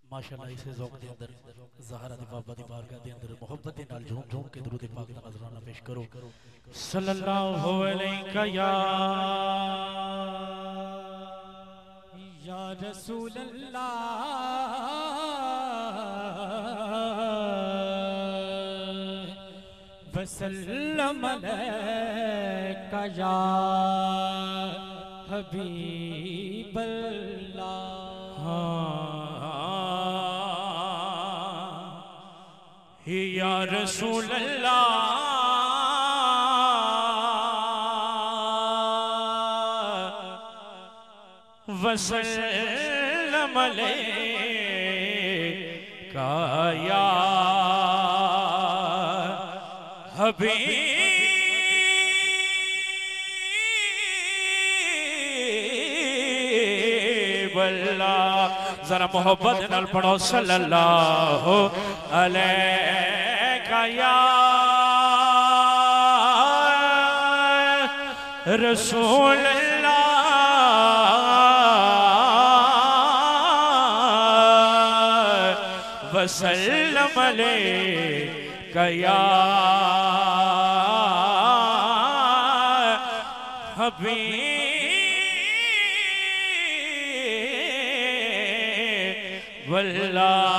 माशाअल्लाह इसे ज़ौक़ दे अंदर ज़हरा दी बाबा दी बारगाह दे अंदर मोहब्बत दे नाल झूम झूम के दुरूद पाक दा नज़राना पेश करो। सल्लल्लाहु अलैहि या रसूल अल्लाह वसल्लम अलैका या हबीब अल्लाह या रसूल अल्लाह वसल्लम अलैका या हबीब अल्लाह। जरा मोहब्बत नाल पढ़ो सल्लल्लाहु अलैका या रसूल अल्लाह वसल्लम अलैका या हबीब अल्लाह।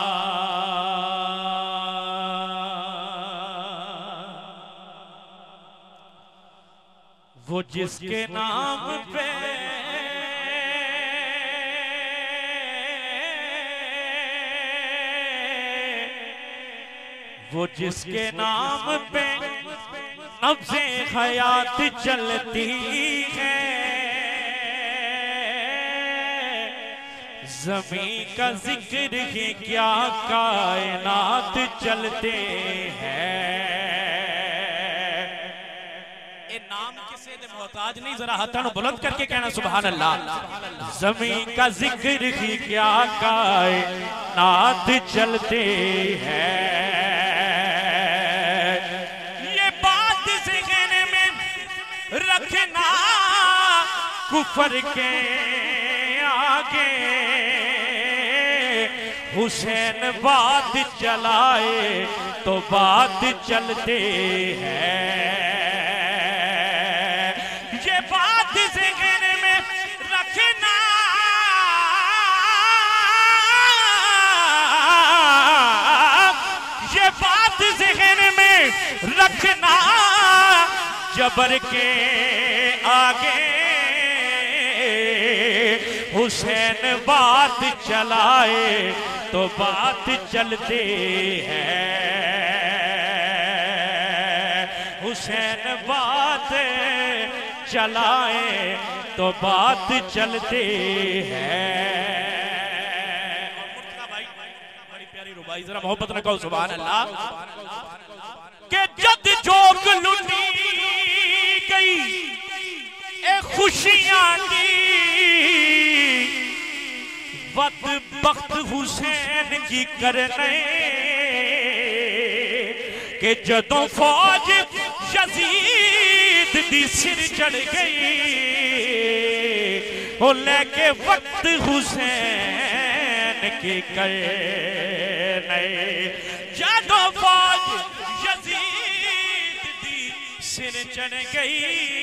वो जिसके नाम पे वो जिसके नाम पे नब्ज़े हयात चलती है, ज़मीं का जिक्र ही क्या कायनात चलते हैं। ये नाम किसे दे मोहताज नहीं, जरा हाथों बुलंद करके कहना सुभान अल्लाह। ज़मीं का जिक्र ही क्या कायनात चलते हैं। रखना कुफर के आगे, हुसैन बात चलाए तो बात चलते हैं। ये बात ज़हन में रखना, ये बात ज़हन में रखना, जबर के आगे हुसैन बात चलाए तो बात चलते हैं। हुसैन बात चलाए तो बात चलते हैं। भाई बड़ी प्यारी रुबाई, जरा मोहब्बत न कहो सुभान अल्लाह। के जद जोग लुटी गई ए खुशियां की, वक्त बख्त हुसैन की करने के जदों फौज यजीद दी सिर चढ़ गई, वो लेके वक्त हुसैन की करने, जदों फौज सिर चढ़ गई,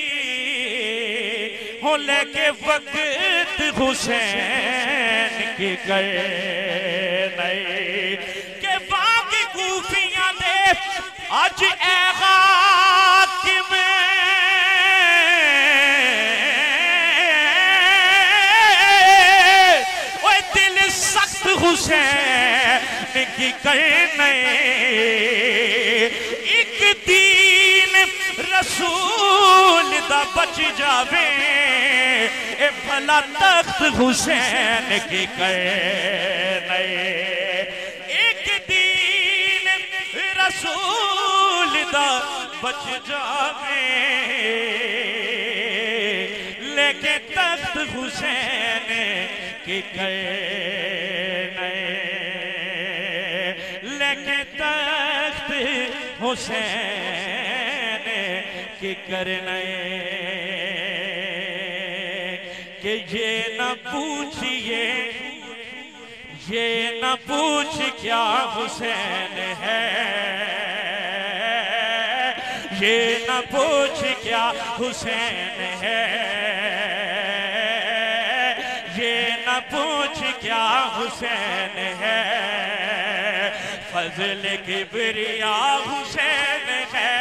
हो लेके वक्त हुसैन की गए के बाकी कूफियां दे आज हाकिम ओए दिल सख्त हुसैन की करने, एक दीन रसूल दा बच जावे ए भला तख्त हुसैन की करने, एक दीन रसूल दा बच जावे लेके तख्त हुसैन की करने, लेके तख्त हुसैन की करने। कि ये न पूछिए ये न पूछ क्या हुसैन है, ये न पूछ क्या हुसैन है, ये न पूछ क्या हुसैन है, फजल किबरिया हुसैन है,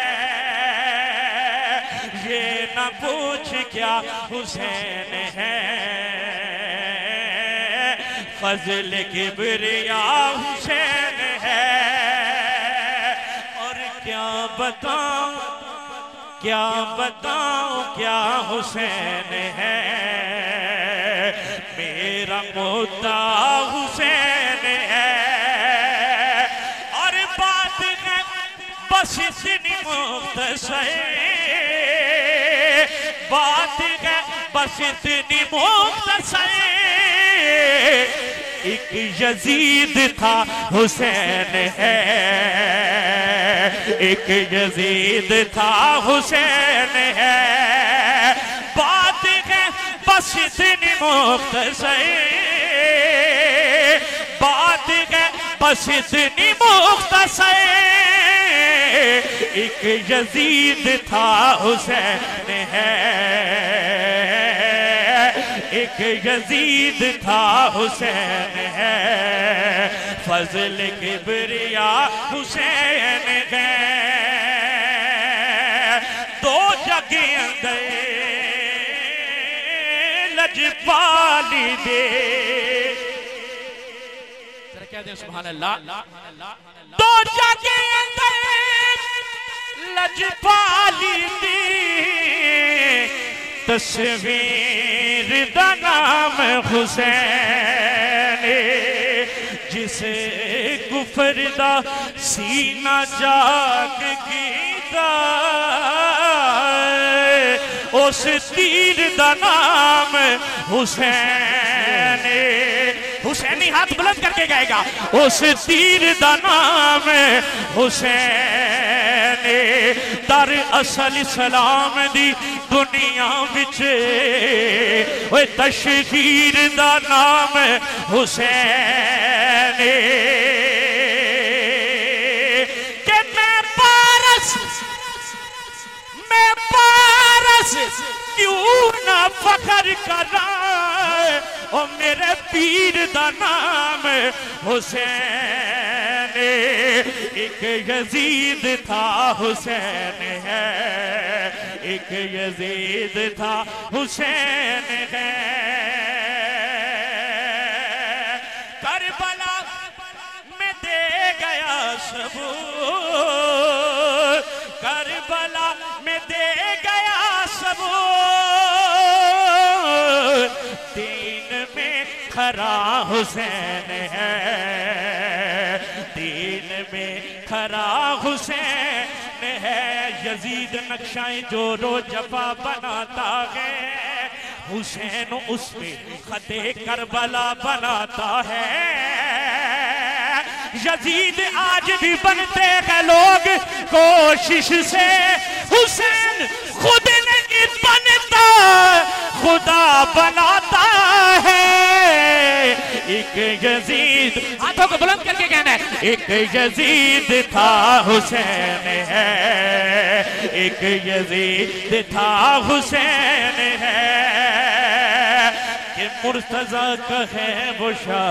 ये न पूछ क्या हुसैन है, फजल किबरिया हुसैन है। और क्या बताऊं क्या बताऊं क्या हुसैन है, मेरा मुद्दा हुसैन है। और बात है बस इतनी मुख्तसर, बात है बस इतनी मुख्तसर, एक यजीद था हुसैन है, एक यजीद था हुसैन है। बात है बस इतनी मुख्तसर, बात है बस इतनी मुख्तसर, एक यजीद था हुसैन है, एक यजीद था हुसैन है, फजल किबरिया हुसैन है। दो जगह गए लजपाली दे, जरा क्या दें सुभान अल्लाह। दो जगह गए लजपाली दे, तस्वीर दा नाम हुसैन, जिसे कुफर दा सीना जाग कीता, उस तीर दा नाम हुसैन। हुसैनी हाथ बुलंद करके गाएगा, उस तीर दा नाम हुसैन। दर असल इस्लाम दी दुनिया विच ओए तशहीर दा नाम हुसैन। कि मैं पारस क्यों ना फखर करा, ओ मेरे पीर दा नाम हुसैन। एक यजीद था हुसैन है, एक यजीद था हुसैन है। करबला में दे गया सबूत, करबला में दे गया सबूत, दीन में खरा हुसैन है, दीन में खरा हुसैन है। यजीद नक्शाएं जो रोज जफा बनाता है, हुसैन उस पे खते करबला बनाता है। यजीद आज भी बनते हैं लोग कोशिश से, हुसैन खुद नहीं बनता खुदा बनाता है। एक यजीद, हाथों को बुलंद करके कहना है, एक यजीद था हुसैन है, एक यजीद था हुसैन है। कि मुर्तजा का है वो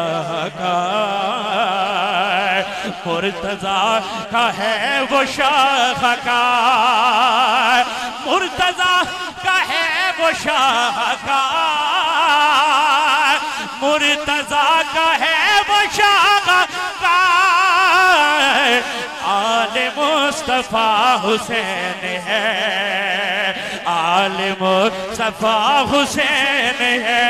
शाहकार, मुर्तजा का है वो शाहकार, मुर्तजा का है वो शाहकार, मुर्तजा का है वो शाहकार। आले मुस्तफा हुसैन है, आले मुस्तफा हुसैन है।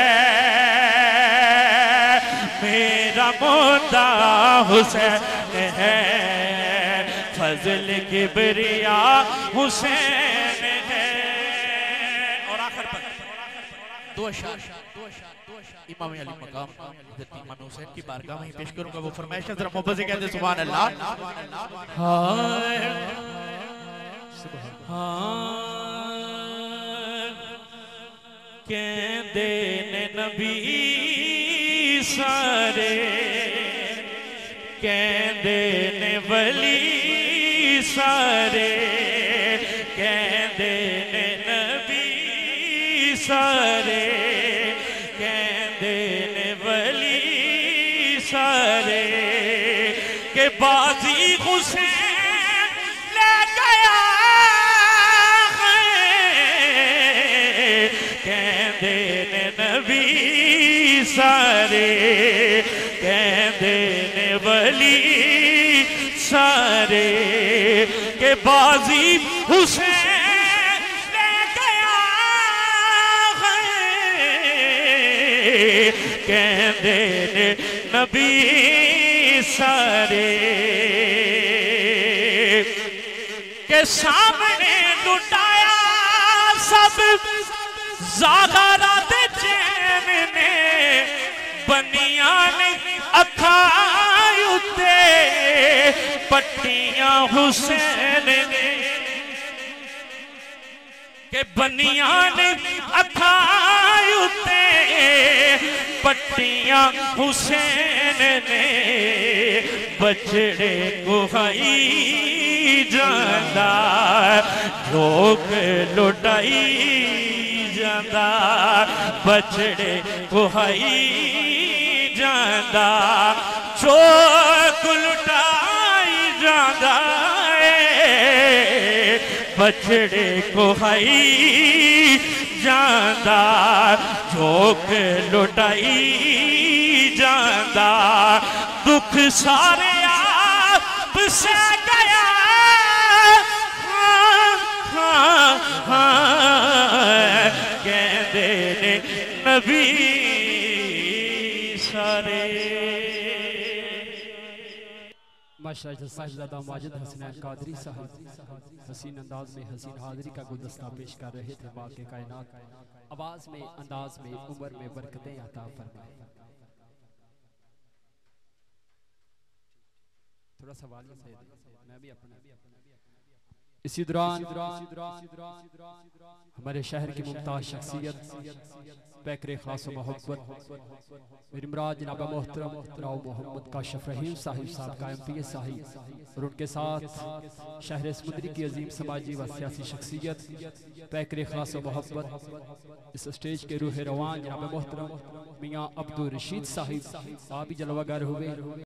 मेरा मुद्दा हुसैन है, फजल किबरिया हुसैन है। और आखिर पर दो अशार इमाम अली मकाम इमाम हुसैन की बारगाह में पेश करूंगा। वो फरमाइश जरा मोहब्बत से कहते सुभान अल्लाह। कहते ने नबी सारे कहंदे ने वली सारे, कहंदे ने नबी सारे, कहंदे ने वली सारे के बाजी हुसैन ले गया है। कहंदे ने नबी सारे, कहंदे ने वली सारे के बाजी हुसैन ले गया है। कहंदे ने नबी सारे के सामने लुटाया सब ज़ागरा दे चैन ने, बनियान अखां उत्ते पट्टियां हुसैन ने के बनियान अखां उत्ते पट्टियां हुसैन ने। बछड़े कुहाई जांदा लोक लुटाई जांदा, बछड़े कुहाई जांदा चोक लुटाई जांदा। बछड़े कुहाई जांदा चोक लुटाई जांदा। दुख सारे आप से गया, कहंदे ने नबी सारे। माशाअल्लाह साहिबजादा माजिद हसनैन कादरी साहब हसीन अंदाज में हसीन हाज़री का गुलदस्ता पेश कर रहे थे। बाक़ी कायनात आवाज़ में, अंदाज में, उम्र में बरकतें अता फरमाए। थोड़ा सवाल मैं भी अपना इसी दौरान हमारे शहर की मुमताज़ शख्सियत पैकरे खास मोहब्बत मेरी मुराद जनाब मोहतरम राव मोहम्मद काशिफ रहीम साहिब का MPA साहिब और उनके साथ शहर समुद्री की अजीम समाजी व सियासी शख्सियत पैकरे खास मोहब्बत इस स्टेज के रूह रवान जनाब मोहतरम मियाँ अब्दुल रशीद साहिब आप भी जलवागर हुए।